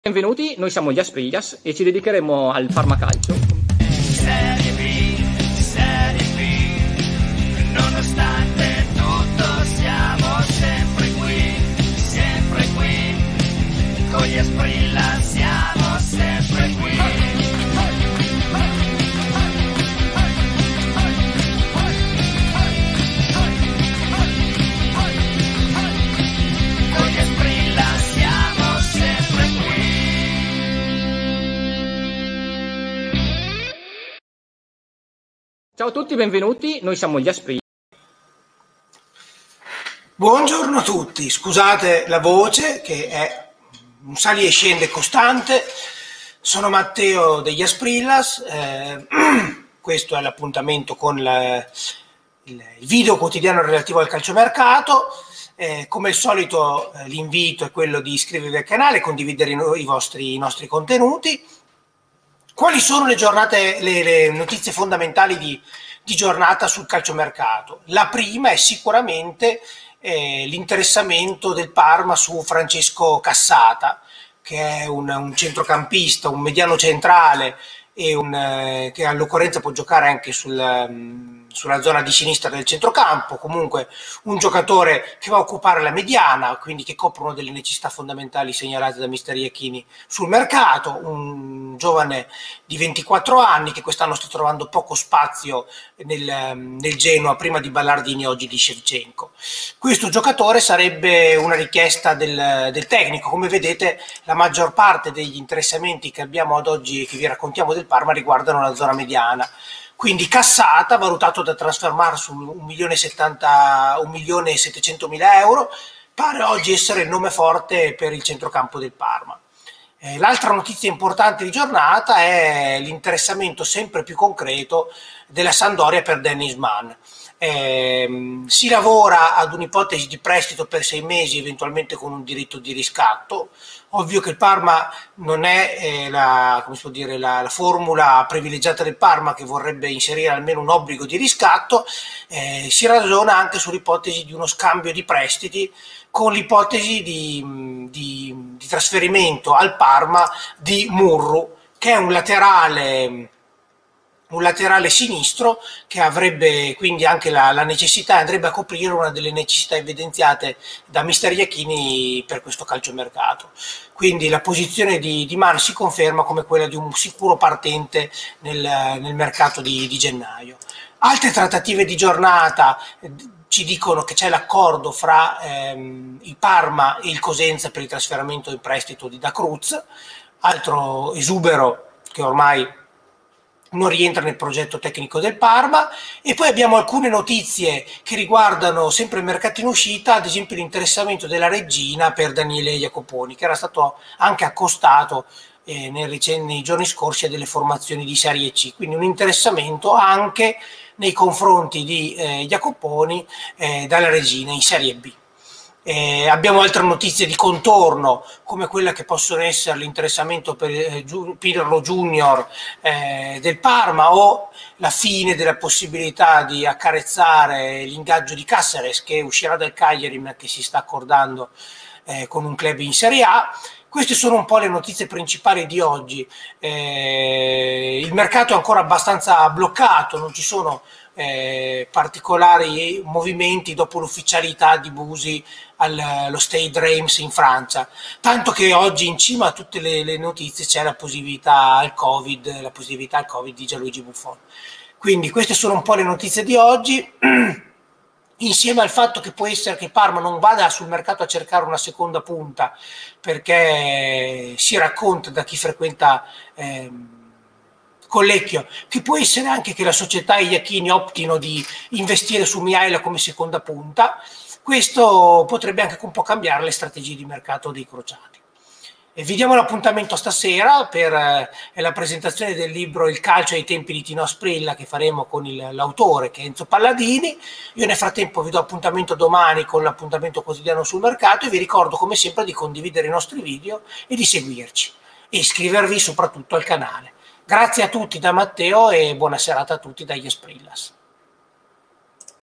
Benvenuti, noi siamo gli Asprillas e ci dedicheremo al Parmacalcio. Serie B, nonostante tutto siamo sempre qui, con gli Asprillas siamo sempre qui. Con gli Asprillas siamo sempre qui. Ciao a tutti, benvenuti, noi siamo gli Asprillas. Buongiorno a tutti, scusate la voce che è un sali e scende costante. Sono Matteo degli Asprillas, questo è l'appuntamento con il video quotidiano relativo al calciomercato. Come al solito l'invito è quello di iscrivervi al canale e condividere i nostri contenuti. Quali sono le notizie fondamentali di giornata sul calciomercato? La prima è sicuramente l'interessamento del Parma su Francesco Cassata, che è un centrocampista, un mediano centrale e che all'occorrenza può giocare anche sulla zona di sinistra del centrocampo, comunque un giocatore che va a occupare la mediana, quindi che copre una delle necessità fondamentali segnalate da mister Iachini sul mercato, un giovane di 24 anni che quest'anno sta trovando poco spazio nel Genoa, prima di Ballardini, oggi di Shevchenko. Questo giocatore sarebbe una richiesta del tecnico. Come vedete, la maggior parte degli interessamenti che abbiamo ad oggi, che vi raccontiamo del Parma, riguardano la zona mediana. Quindi Cassata, valutato da trasfermare su 1.700.000 euro, pare oggi essere il nome forte per il centrocampo del Parma. L'altra notizia importante di giornata è l'interessamento sempre più concreto della Sampdoria per Dennis Mann. Si lavora ad un'ipotesi di prestito per 6 mesi, eventualmente con un diritto di riscatto. Ovvio che il Parma non è la formula privilegiata del Parma, che vorrebbe inserire almeno un obbligo di riscatto. Si ragiona anche sull'ipotesi di uno scambio di prestiti, con l'ipotesi di trasferimento al Parma di Murru, che è un laterale sinistro, che avrebbe quindi anche la necessità, andrebbe a coprire una delle necessità evidenziate da mister Iachini per questo calciomercato. Quindi la posizione di Mann si conferma come quella di un sicuro partente nel mercato di gennaio. Altre trattative di giornata ci dicono che c'è l'accordo fra il Parma e il Cosenza per il trasferimento in prestito di Da Cruz, altro esubero che ormai non rientra nel progetto tecnico del Parma. E poi abbiamo alcune notizie che riguardano sempre il mercato in uscita, ad esempio l'interessamento della Reggina per Daniele Jacoponi, che era stato anche accostato nei giorni scorsi a delle formazioni di Serie C, quindi un interessamento anche nei confronti di Jacoponi dalla Reggina in Serie B. Abbiamo altre notizie di contorno, come quella che possono essere l'interessamento per Pirlo Junior del Parma, o la fine della possibilità di accarezzare l'ingaggio di Cáceres, che uscirà dal Cagliari ma che si sta accordando con un club in Serie A. Queste sono un po' le notizie principali di oggi. Il mercato è ancora abbastanza bloccato, non ci sono particolari movimenti dopo l'ufficialità di Busi allo Stade Reims in Francia, tanto che oggi in cima a tutte le notizie c'è la positività al Covid di Gianluigi Buffon. Quindi queste sono un po' le notizie di oggi, insieme al fatto che può essere che Parma non vada sul mercato a cercare una seconda punta, perché si racconta da chi frequenta Collecchio che può essere anche che la società e Iachini optino di investire su Mihaela come seconda punta. Questo potrebbe anche un po' cambiare le strategie di mercato dei crociati. E vi diamo l'appuntamento stasera per la presentazione del libro Il calcio ai tempi di Tino Asprilla, che faremo con l'autore, che è Enzo Palladini. Io nel frattempo vi do appuntamento domani con l'appuntamento quotidiano sul mercato, e vi ricordo come sempre di condividere i nostri video e di seguirci e iscrivervi soprattutto al canale. Grazie a tutti da Matteo e buona serata a tutti dagli Asprillas.